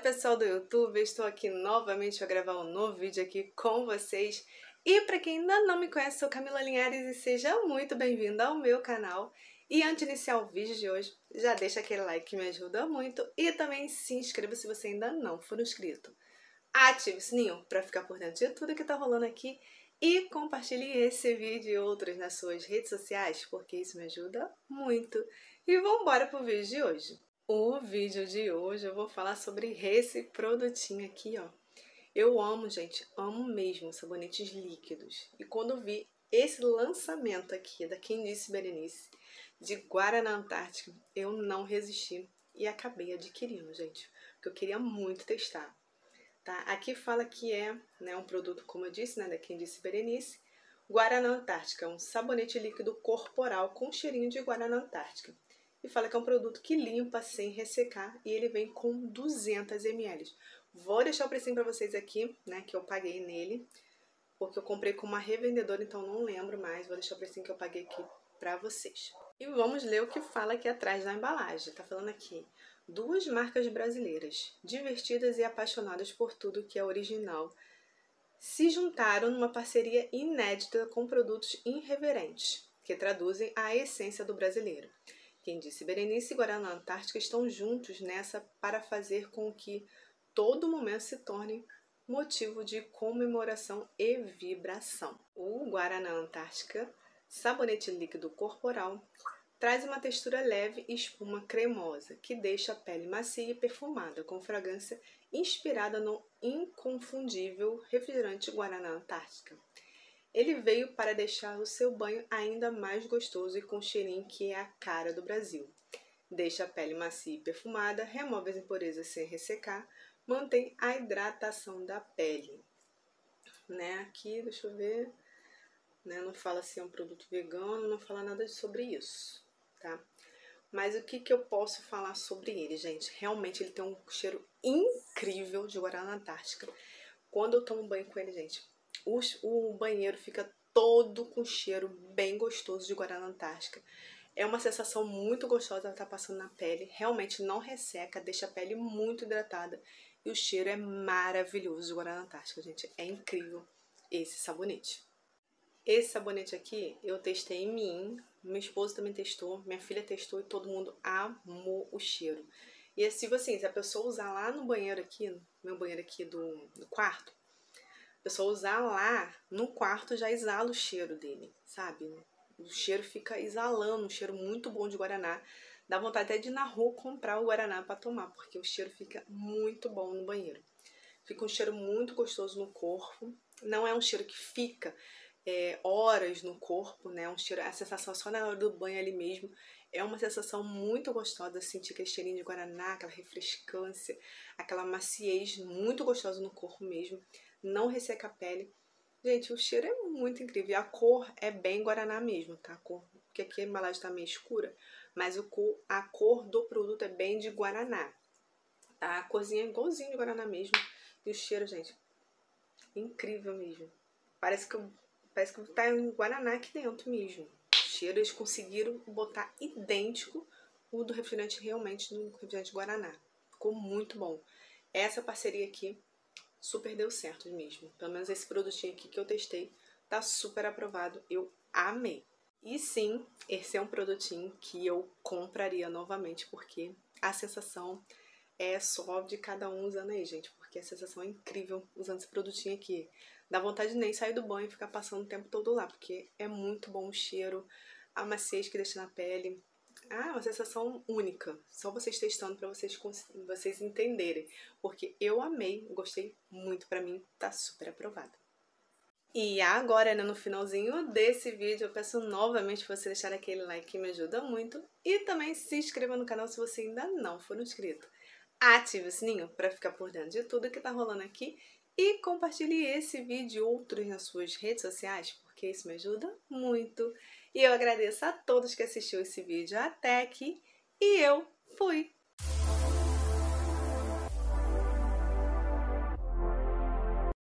pessoal do YouTube, eu estou aqui novamente para gravar um novo vídeo aqui com vocês. E para quem ainda não me conhece, sou Camila Linhares e seja muito bem-vindo ao meu canal. E antes de iniciar o vídeo de hoje, já deixa aquele like que me ajuda muito e também se inscreva se você ainda não for inscrito. Ative o sininho para ficar por dentro de tudo que está rolando aqui e compartilhe esse vídeo e outros nas suas redes sociais, porque isso me ajuda muito. E vamos embora pro vídeo de hoje. O vídeo de hoje eu vou falar sobre esse produtinho aqui, ó. Eu amo, gente, amo mesmo sabonetes líquidos. E quando eu vi esse lançamento aqui da Quem Disse Berenice, de Guaraná Antártica, eu não resisti e acabei adquirindo, gente, porque eu queria muito testar. Tá? Aqui fala que é, né, um produto, como eu disse, né, da Quem Disse Berenice. Guaraná Antártica, um sabonete líquido corporal com cheirinho de Guaraná Antártica. E fala que é um produto que limpa sem ressecar e ele vem com 200 ml. Vou deixar o precinho para vocês aqui, né, que eu paguei nele, porque eu comprei com uma revendedora, então não lembro mais. Vou deixar o precinho que eu paguei aqui para vocês. E vamos ler o que fala aqui atrás da embalagem. Tá falando aqui: duas marcas brasileiras, divertidas e apaixonadas por tudo que é original, se juntaram numa parceria inédita com produtos irreverentes, que traduzem a essência do brasileiro. Quem Disse Berenice e Guaraná Antártica estão juntos nessa para fazer com que todo momento se torne motivo de comemoração e vibração. O Guaraná Antártica, sabonete líquido corporal, traz uma textura leve e espuma cremosa, que deixa a pele macia e perfumada, com fragrância inspirada no inconfundível refrigerante Guaraná Antártica. Ele veio para deixar o seu banho ainda mais gostoso e com cheirinho que é a cara do Brasil. Deixa a pele macia e perfumada, remove as impurezas sem ressecar, mantém a hidratação da pele. Né? Aqui, deixa eu ver, né? Não fala se é um produto vegano, não fala nada sobre isso, tá? Mas o que eu posso falar sobre ele, gente? Realmente ele tem um cheiro incrível de Guaraná Antártica. Quando eu tomo banho com ele, gente, o banheiro fica todo com cheiro bem gostoso de Guaraná Antártica. É uma sensação muito gostosa, ela tá passando na pele, realmente não resseca, deixa a pele muito hidratada e o cheiro é maravilhoso de Guaraná Antártica, gente. É incrível esse sabonete. Esse sabonete aqui eu testei em mim, meu esposo também testou, minha filha testou e todo mundo amou o cheiro. E é tipo assim, se a pessoa usar lá no banheiro aqui, no meu banheiro aqui do quarto, a pessoa usar lá no quarto já exala o cheiro dele, sabe? O cheiro fica exalando, um cheiro muito bom de Guaraná. Dá vontade até de ir na rua comprar o Guaraná para tomar, porque o cheiro fica muito bom no banheiro. Fica um cheiro muito gostoso no corpo, não é um cheiro que fica horas no corpo, né? Um cheiro, a sensação só na hora do banho ali mesmo. É uma sensação muito gostosa, sentir aquele cheirinho de Guaraná, aquela refrescância, aquela maciez muito gostosa no corpo mesmo. Não resseca a pele. Gente, o cheiro é muito incrível. E a cor é bem Guaraná mesmo, tá? A cor, porque aqui a embalagem tá meio escura, mas a cor do produto é bem de Guaraná, tá? A corzinha é igualzinho de Guaraná mesmo. E o cheiro, gente, incrível mesmo. Parece que tá em Guaraná aqui dentro mesmo. O cheiro eles conseguiram botar idêntico o do refrigerante realmente no refrigerante Guaraná. Ficou muito bom. Essa parceria aqui super deu certo mesmo. Pelo menos esse produtinho aqui que eu testei tá super aprovado. Eu amei. E sim, esse é um produtinho que eu compraria novamente, porque a sensação é só de cada um usando aí, gente. Porque a sensação é incrível usando esse produtinho aqui. Dá vontade de nem sair do banho e ficar passando o tempo todo lá, porque é muito bom o cheiro, a maciez que deixa na pele. Ah, uma sensação única. Só vocês testando pra vocês entenderem. Porque eu amei, gostei muito. Pra mim, tá super aprovado. E agora, né, no finalzinho desse vídeo, eu peço novamente pra você deixar aquele like que me ajuda muito. E também se inscreva no canal se você ainda não for inscrito. Ative o sininho pra ficar por dentro de tudo que tá rolando aqui. E compartilhe esse vídeo e outros nas suas redes sociais, porque isso me ajuda muito. E eu agradeço a todos que assistiram esse vídeo até aqui. E eu fui!